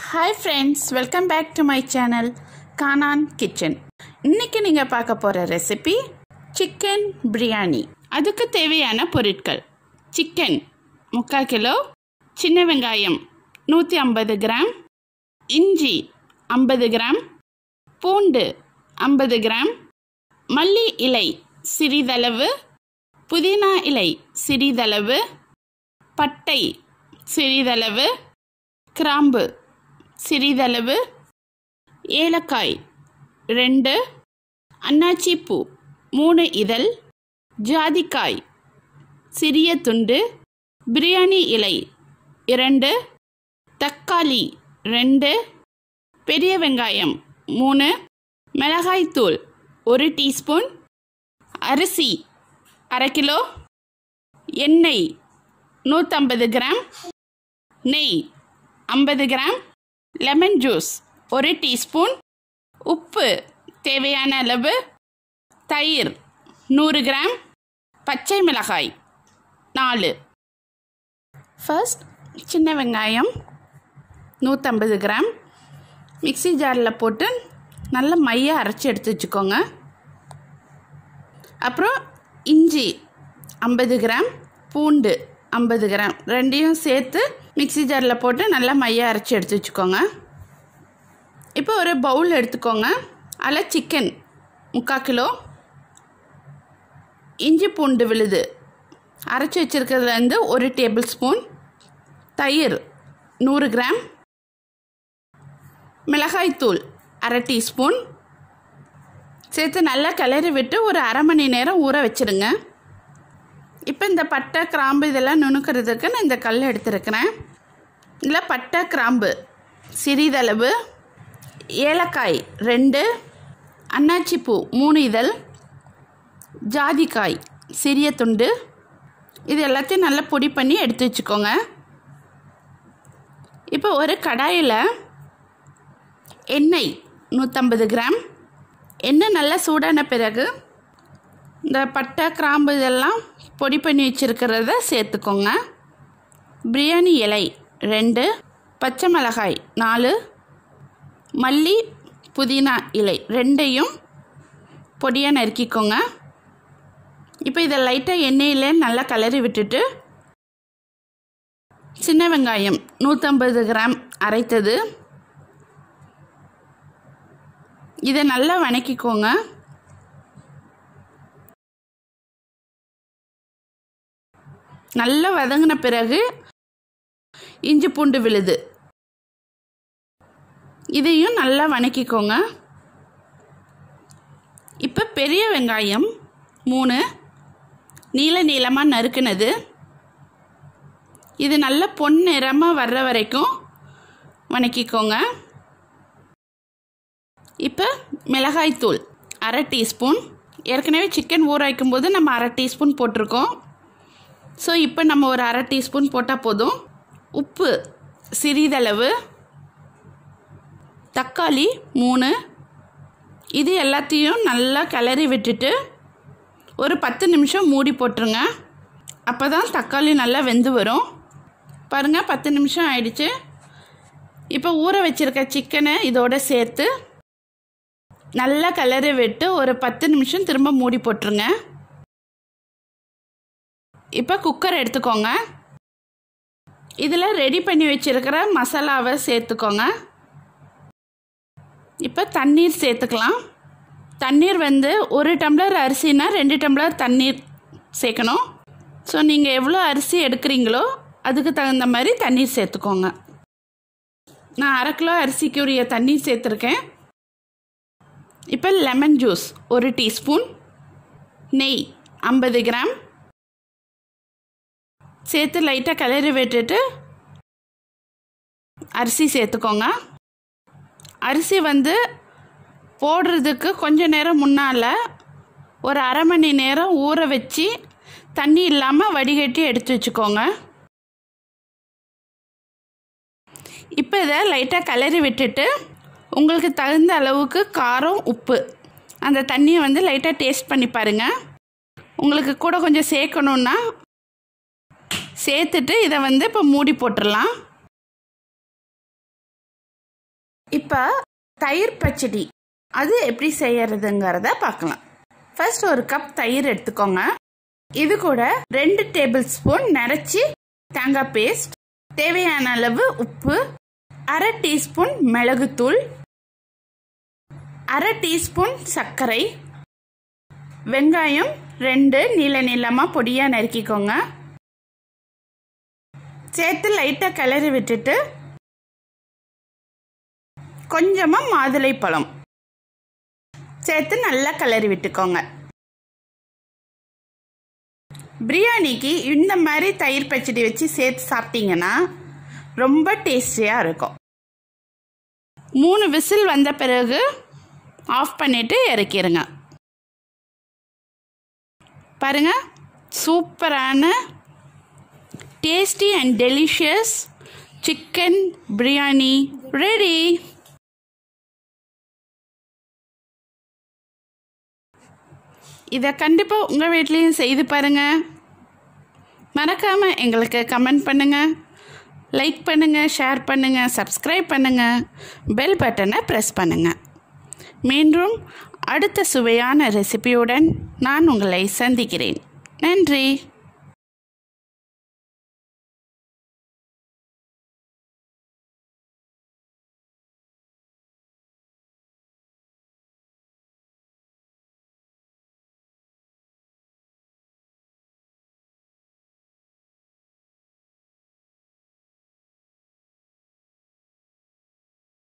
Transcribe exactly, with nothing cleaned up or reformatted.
Hi friends, welcome back to my channel Kanan Kitchen. இன்னைக்கு நீங்க பார்க்க போற ரெசிபி சிக்கன் பிரியாணி. அதுக்கு தேவையான பொருட்கள்: சிக்கன் முக்கால் கிலோ, சின்ன வெங்காயம் நூற்றி ஐம்பது கிராம், இஞ்சி ஐம்பது கிராம், பூண்டு ஐம்பது கிராம், மல்லி இலை சிறிதளவு, புதினா இலை சிறிதளவு, பட்டை சிறிதளவு, கிராம்பு சிறிதளவு, ஏலக்காய் ரெண்டு, அன்னாச்சி பூ மூணு இதழ், ஜாதிக்காய் சிறிய துண்டு, பிரியாணி இலை இரண்டு, தக்காளி ரெண்டு, பெரிய வெங்காயம் மூணு, மிளகாய்த்தூள் ஒரு டீஸ்பூன், அரிசி அரை கிலோ, எண்ணெய் நூற்றம்பது கிராம், நெய் ஐம்பது கிராம், லெமன் ஜூஸ் ஒரு டீஸ்பூன், உப்பு தேவையான அளவு, தயிர் நூறு கிராம், பச்சை மிளகாய் நாலு. ஃபர்ஸ்ட் சின்ன வெங்காயம் நூற்றம்பது கிராம் மிக்ஸி ஜாரில் போட்டு நல்ல மைய அரைச்சி எடுத்து வச்சுக்கோங்க. அப்புறம் இஞ்சி ஐம்பது கிராம், பூண்டு ஐம்பது கிராம் ரெண்டையும் சேர்த்து மிக்ஸி ஜாரில் போட்டு நல்லா மைய அரைச்சி எடுத்து வச்சுக்கோங்க. இப்போ ஒரு பவுல் எடுத்துக்கோங்க. அதில் சிக்கன் முக்கால் கிலோ, இஞ்சி பூண்டு விழுது அரைச்சி வச்சுருக்கிறதுலேருந்து ஒரு டேபிள் ஸ்பூன், தயிர் நூறு கிராம், மிளகாய்த்தூள் அரை டீஸ்பூன் சேர்த்து நல்லா கிளறி விட்டு ஒரு அரை மணி நேரம் ஊற வச்சுருங்க. இப்போ இந்த பட்டை கிராம்பு இதெல்லாம் நுணுக்கிறதுக்கு நான் இந்த கல் எடுத்துருக்கிறேன். இதில் பட்டை கிராம்பு சிறிதளவு, ஏலக்காய் ரெண்டு, அன்னாச்சி பூ மூணு இதழ், ஜாதிக்காய் சிறிய துண்டு, இது எல்லாத்தையும் நல்லா பொடி பண்ணி எடுத்து வச்சுக்கோங்க. இப்போ ஒரு கடாயில் எண்ணெய் நூற்றம்பது கிராம், எண்ணெய் நல்லா சூடான பிறகு இந்த பட்டை கிராம்பு இதெல்லாம் பொடி பண்ணி வச்சுருக்கிறத சேர்த்துக்கோங்க. பிரியாணி இலை ரெண்டு, பச்சை மிளகாய் நாலு, மல்லி புதினா இலை ரெண்டையும் பொடியாக நறுக்கிக்கோங்க. இப்போ இதை லைட்டாக எண்ணெயில் நல்லா கிளறி விட்டுட்டு சின்ன வெங்காயம் நூற்றம்பது கிராம் அரைத்தது இதை நல்லா வணக்கிக்கோங்க. நல்லா வதங்கின பிறகு இஞ்சி பூண்டு விழுது இதையும் நல்லா வணக்கிக்கோங்க. இப்போ பெரிய வெங்காயம் மூணு நீள நீளமாக நறுக்குனது, இது நல்ல பொன் நிறமாக வர்ற வரைக்கும் வணக்கிக்கோங்க. இப்போ மிளகாய்த்தூள் அரை டீஸ்பூன், ஏற்கனவே சிக்கன் ஊற வைக்கும்போது நம்ம அரை டீஸ்பூன் போட்டிருக்கோம். ஸோ இப்போ நம்ம ஒரு அரை டீஸ்பூன் போட்டால் போதும். உப்பு சிறிதளவு, தக்காளி மூணு, இது எல்லாத்தையும் நல்லா கிளறி விட்டுட்டு ஒரு பத்து நிமிஷம் மூடி போட்டுருங்க. அப்போ தான் தக்காளி நல்லா வெந்து வரும். பாருங்கள், பத்து நிமிஷம் ஆயிடுச்சு. இப்போ ஊற வச்சுருக்க சிக்கனை இதோடு சேர்த்து நல்லா கிளறி விட்டு ஒரு பத்து நிமிஷம் திரும்ப மூடி போட்டுருங்க. இப்போ குக்கர் எடுத்துக்கோங்க. இதில் ரெடி பண்ணி வச்சுருக்கிற மசாலாவை சேர்த்துக்கோங்க. இப்போ தண்ணீர் சேர்த்துக்கலாம். தண்ணீர் வந்து ஒரு டம்ளர் அரிசினா ரெண்டு டம்ளர் தண்ணீர் சேர்க்கணும். ஸோ நீங்கள் எவ்வளோ அரிசி எடுக்கிறீங்களோ அதுக்கு தகுந்த மாதிரி தண்ணீர் சேர்த்துக்கோங்க. நான் அரை கிலோ அரிசிக்குரிய தண்ணீர் சேர்த்துருக்கேன். இப்போ லெமன் ஜூஸ் ஒரு டீஸ்பூன், நெய் ஐம்பது கிராம் சேர்த்து லைட்டாக கிளறி விட்டுட்டு அரிசி சேர்த்துக்கோங்க. அரிசி வந்து போடுறதுக்கு கொஞ்சம் நேரம் முன்னால் ஒரு அரை மணி நேரம் ஊற வச்சு தண்ணி இல்லாமல் வடிகட்டி எடுத்து வச்சுக்கோங்க. இப்போ இதை லைட்டாக கிளறி விட்டுட்டு உங்களுக்கு தகுந்த அளவுக்கு காரம் உப்பு அந்த தண்ணியை வந்து லைட்டாக டேஸ்ட் பண்ணி பாருங்கள். உங்களுக்கு கூட கொஞ்சம் சேர்க்கணுன்னா சேர்த்துட்டு இதை வந்து இப்போ மூடி போட்டுடலாம். இப்போ தயிர் பச்சடி அது எப்படி செய்யறதுங்கிறத பார்க்கலாம். ஃபர்ஸ்ட் ஒரு கப் தயிர் எடுத்துக்கோங்க. இது கூட ரெண்டு டேபிள் ஸ்பூன் நரைச்சி தேங்காய் பேஸ்ட், தேவையான அளவு உப்பு, அரை டீஸ்பூன் மிளகுத்தூள், அரை டீஸ்பூன் சர்க்கரை, வெங்காயம் ரெண்டு நீள நீளமாக பொடியாக நறுக்கிக்கோங்க. சேர்த்து லைட்டாக கிளறி விட்டுட்டு கொஞ்சமாக மாதுளை பழம் சேர்த்து நல்லா கிளறி விட்டுக்கோங்க. பிரியாணிக்கு இந்த மாதிரி தயிர் பச்சடி வச்சு சேர்த்து சாப்பிட்டீங்கன்னா ரொம்ப டேஸ்டியாக இருக்கும். மூணு விசில் வந்த பிறகு ஆஃப் பண்ணிட்டு இறக்கிடுங்க. பாருங்க, சூப்பரான tasty and delicious chicken biryani ready. இதை கண்டிப்பாக உங்கள் வீட்லேயும் செய்து பாருங்கள். மறக்காமல் எங்களுக்கு கமெண்ட் பண்ணுங்கள், லைக் பண்ணுங்கள், ஷேர் பண்ணுங்கள், சப்ஸ்கிரைப் பண்ணுங்கள், பெல் பட்டனை ப்ரெஸ் பண்ணுங்கள். மீண்டும் அடுத்த சுவையான ரெசிபியுடன் நான் உங்களை சந்திக்கிறேன். நன்றி.